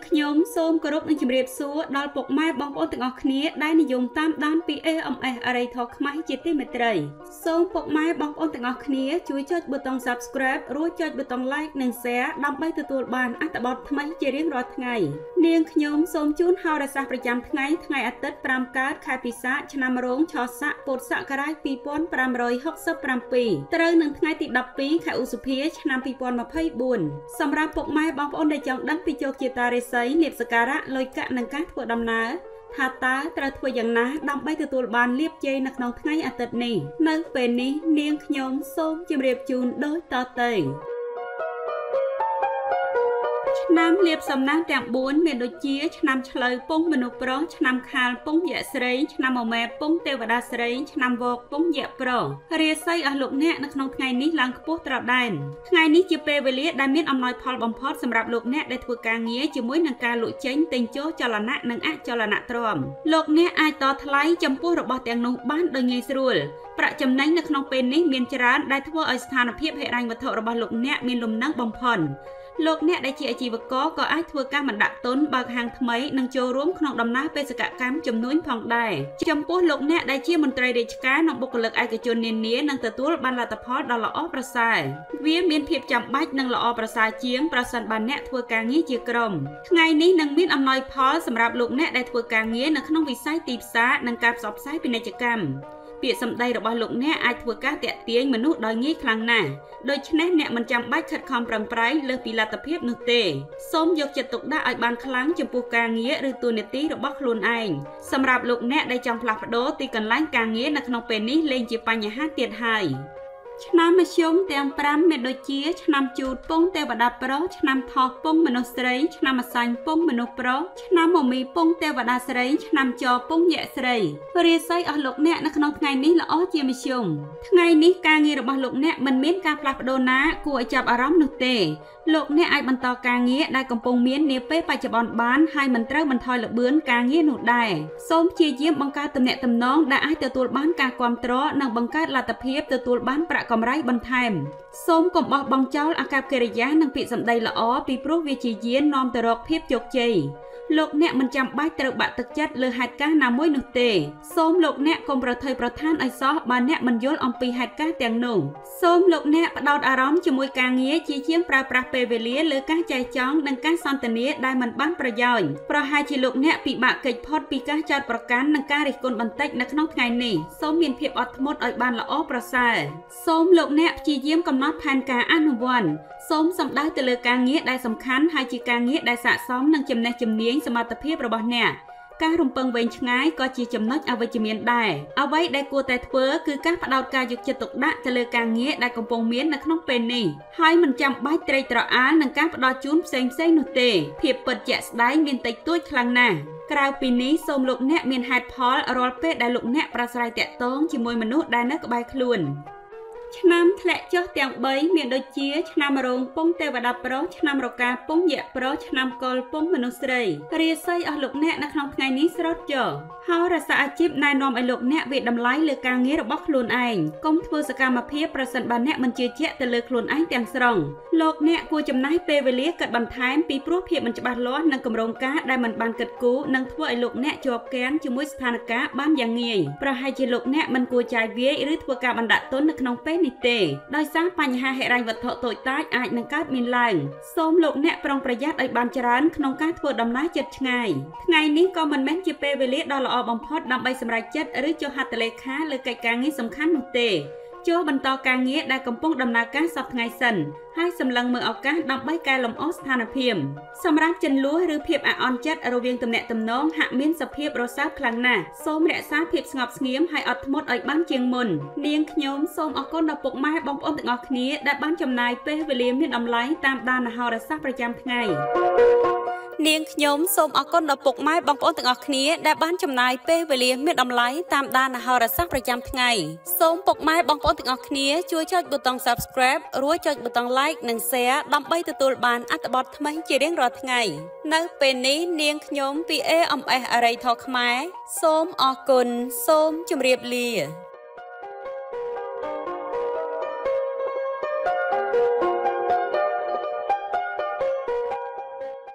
ខ្ញុំសូមគោរពនឹងជម្រាបសួរដល់ពុកម៉ែបងប្អូនទាំងអស់គ្នាដែលនិយមតាមដានពី AMS អរិយធម៌ខ្មែរជាទីមេត្រីសូមពុកម៉ែបងប្អូនទាំងអស់គ្នាជួយចុចប៊ូតុង Subscribe រួចចុចប៊ូតុង Like និង Share ដើម្បីទទួលបានអត្ថបទថ្មីជារៀងរាល់ថ្ងៃនាងខ្ញុំសូមជូនហោរាសាស្ត្រប្រចាំថ្ងៃអាទិត្យ5កើតខែពិសាខឆ្នាំរោងឆស័កពុទ្ធសករាជ2567ត្រូវនឹងថ្ងៃទី12ខែឧសភាឆ្នាំ2024សម្រាប់ពុកម៉ែបងប្អូនដែលចង់ដឹងពីជោគជតារាសីលាភសក្ការៈលុយកាក់និងការធ្វើដំណើរថាតើត្រូវធ្វើយ៉ាងណាដើម្បីទទួលបានលាភជ័យនៅក្នុងថ្ងៃអាទិត្យនេះនៅពេលនេះនាងខ្ញុំសូមជម្រាបជូនដូចតទៅឆ្នាំលាភសំណាងទាំង4មានដូចជាឆ្នាំឆ្លូវពងមនុស្សប្រុសឆ្នាំខាលពងយៈស្រីឆ្នាំមមែពងទេវតាស្រីឆ្នាំវកពងយៈប្រុសរាសីអស់លោកអ្នកនៅក្នុងថ្ងៃនេះឡើងខ្ពស់ត្រដែនថ្ងៃនេះជាពេលវេលាដែលមានអំណោយផលបំផុតសម្រាប់លោកអ្នកដែលធ្វើការងារជាមួយនឹងការលក់ចេញទិញចូលចលនៈនិងអចលនៈទ្រាំលោកអ្នកអាចតថ្លៃចំពោះរបស់ទាំងនោះបានដោយងាយស្រួលប្រាក់ចំណេញនៅក្នុងពេលនេះមានច្រើនដែលធ្វើឲ្យស្ថានភាពហិរញ្ញវត្ថុរបស់លោកអ្នកមានលំនឹងបំផុតលោកអ្នកដែលជាអាជីវករក៏អាចធ្វើការបណ្ដាក់ទុនបើកហាងថ្មីនិងចូលរួមក្នុងដំណើរបេសកកម្មជំនួញផងដែរចំពោះលោកអ្នកដែលជាមន្ត្រីរាជការនិងបុគ្គលិកឯកជននានានឹងទទួលបានលទ្ធផលដ៏ល្អប្រសើរវាមានភាពចាំបាច់និងល្អប្រសើរជាងប្រសិនបើអ្នកធ្វើការងារជាក្រុមថ្ងៃនេះនឹងមានអំណោយផលសម្រាប់លោកអ្នកដែលធ្វើការងារនៅក្នុងវិស័យទីផ្សារនិងការផ្សព្វផ្សាយពាណិជ្ជកម្មពាក្យសម្ដីរបស់លោកអ្នកអាចធ្វើការតាក់ទាញមនុស្សដោយងាយខ្លាំងណាស់ដូច្នេះអ្នកមិនចាំបាច់ខិតខំប្រឹងប្រែងលើសពីលទ្ធភាពនោះទេសូមយកចិត្តទុកដាក់ឲ្យបានខ្លាំងចំពោះការងារឬតួនាទីរបស់ខ្លួនឯងសម្រាប់លោកអ្នកដែលចង់ផ្លាស់ប្ដូរទីកន្លែងការងារនៅក្នុងពេលនេះលែងជាបញ្ហាទៀតហើយឆ្នាំមធ្យមទាំង5មានដូចជាឆ្នាំជូតពងទេវតាប្រុសឆ្នាំថោះពងមនុស្សស្រីឆ្នាំអសាញ់ពងមនុស្សប្រុសឆ្នាំមមីពងទេវតាស្រីឆ្នាំចពងយៈស្រីរាសីអស់លោកអ្នកនៅក្នុងថ្ងៃនេះល្អជាមធ្យមថ្ងៃនេះការងាររបស់លោកអ្នកមិនមានការផ្លាស់ប្ដូរណាគួរឲ្យចាប់អារម្មណ៍នោះទេលោកអ្នកអាចបន្តការងារដែលកំពុងមាននាពេលបច្ចុប្បន្នបានហើយមិនត្រូវបន្ថយល្បឿនការងារនោះដែរសូមព្យាយាមបង្កើតទំនាក់ទំនងដែលអាចទទួលបានការគាំទ្រនិងបង្កើតលទ្ធភាពទទួលបានប្រាក់កម្រៃបន្ថែមសូមកុំបោះបង់ចោលអាកប្បកិរិយានិងពាក្យសម្ដីល្អពីព្រោះវាជាយាននាំទៅរកភាពជោគជ័យលោកអ្នកមិនចាំបាច់ត្រូវបាក់ទឹកចិត្តលើហេតុការណ៍ណាមួយនោះទេសូមលោកអ្នកកុំប្រថុយប្រថានឲ្យសោះបើអ្នកមិនយល់អំពីហេតុការណ៍ទាំងនោះសូមលោកអ្នកផ្ដោតអារម្មណ៍ជាមួយការងារជាជាងប្រើប្រាស់ពេលវេលាលើការចែកចង់និងការសន្ទនាដែលមិនបានប្រយោជន៍ប្រហែលជាលោកអ្នកពិបាកគេចផុតពីការចោទប្រកាន់និងការរិះគន់បន្តិចនៅក្នុងថ្ងៃនេះសូមមានភាពអត់ធ្មត់ឲ្យបានល្អប្រសើរសូមលោកអ្នកព្យាយាមកំណត់ផែនការអនុវត្តសូមសម្ដៅទៅលើការងារដែលសំខាន់ហើយជាការងារដែលស័ក្តិសមនឹងចំណេះជំនាញសមត្ថភាពរបស់អ្នកការរំពឹងវែងឆ្ងាយក៏ជាចំណុចអវិជ្ជមានដែរអ្វីដែលគួរតែធ្វើគឺការផ្ដោតការយកចិត្តទុកដាក់ទៅលើការងារដែលកំពុងមាននៅក្នុងពេលនេះហើយមិនចាំបាច់ត្រេកត្រអាលនឹងការផ្ដល់ជូនផ្សេងៗនោះទេភាពពិតជាក់ស្ដែងមានតិចតួចខ្លាំងណាស់ក្រៅពីនេះសូមលោកអ្នកមានហេតុផលរាល់ពេលដែលលោកអ្នកប្រាស្រ័យទាក់ទងជាមួយមនុស្សដែលនៅក្បែរខ្លួនឆ្នាំធ្លាក់ចុះទាំង3មានដូចជាឆ្នាំរោងពងទេវតាប្រុសឆ្នាំរកាពងយៈប្រុសឆ្នាំកុលពងមនុស្សស្រីរាសីអស់លោកអ្នកនៅក្នុងថ្ងៃនេះស្រោតចុះហោរាសាស្ត្រអាជីពណែនាំឲ្យលោកអ្នកវាតម្លៃលើការងាររបស់ខ្លួនឯងកុំធ្វើសកម្មភាពប្រសិនបើអ្នកមិនជឿជាក់ទៅលើខ្លួនឯងទាំងស្រុងលោកអ្នកគួរចំណាយពេលវេលាគិតបន្ថែមពីព្រោះភាពមិនច្បាស់លាស់និងគម្រោងការដែលមិនបានគិតគូរនឹងធ្វើឲ្យលោកអ្នកជាប់គាំងជាមួយស្ថានភាពបានយ៉ាងងាយប្រហែលជាលោកអ្នកមិនគួរចាយវាយឬធ្វើការបណ្ដាក់ទុននៅក្នុងពេលនេះទេដោយសារបញ្ហាហិរញ្ញវត្ថុតូចតាចអាចនឹងកើតមានឡើងសូមលោកអ្នកប្រុងប្រយ័ត្នឲ្យបានច្រើនក្នុងការធ្វើដំណើរជិតឆ្ងាយថ្ងៃនេះក៏មិនមែនជាពេលវេលាដ៏ល្អបំផុតដើម្បីសម្រេចចិត្តឬចុះហត្ថលេខាលើកិច្ចការងារសំខាន់នោះទេចូលបន្តការងារដែលកំពុងដំណើរការសប្តាហ៍ថ្ងៃសិនហើយសម្លឹងមើលឱកាសដើម្បីកែលម្អស្ថានភាពសម្រាប់ជន្លោះឬភាពអាក់អន់ចិត្តរវាងទំនាក់ទំនងហាក់មានសភាពរសើបខ្លាំងណាស់សូមរក្សាភាពស្ងប់ស្ងៀមហើយអត់ធ្មត់ឲ្យបានជាងមុននាងខ្ញុំសូមអរគុណដល់ពុកម៉ែបងប្អូនទាំងអស់គ្នាដែលបានចំណាយពេលវេលាមានតម្លៃតាមដានហោរាសាស្ត្រប្រចាំថ្ងៃនាងខ្ញុំសូមអរគុណដល់ពុកម៉ែបងប្អូនទាំងអស់គ្នាដែលបានចំណាយពេលវេលាមានតម្លៃតាមដានហោរាសាស្ត្រប្រចាំថ្ងៃសូមពុកម៉ែបងប្អូនទាំងអស់គ្នាជួយចុចប៊ូតុង Subscribe រួចចុចប៊ូតុង Like និង Share ដើម្បីទទួលបានអត្ថបទថ្មីជារៀងរាល់ថ្ងៃនៅពេលនេះនាងខ្ញុំពី AMS អរិយធម៌ខ្មែរសូមអរគុណសូមជម្រាបលា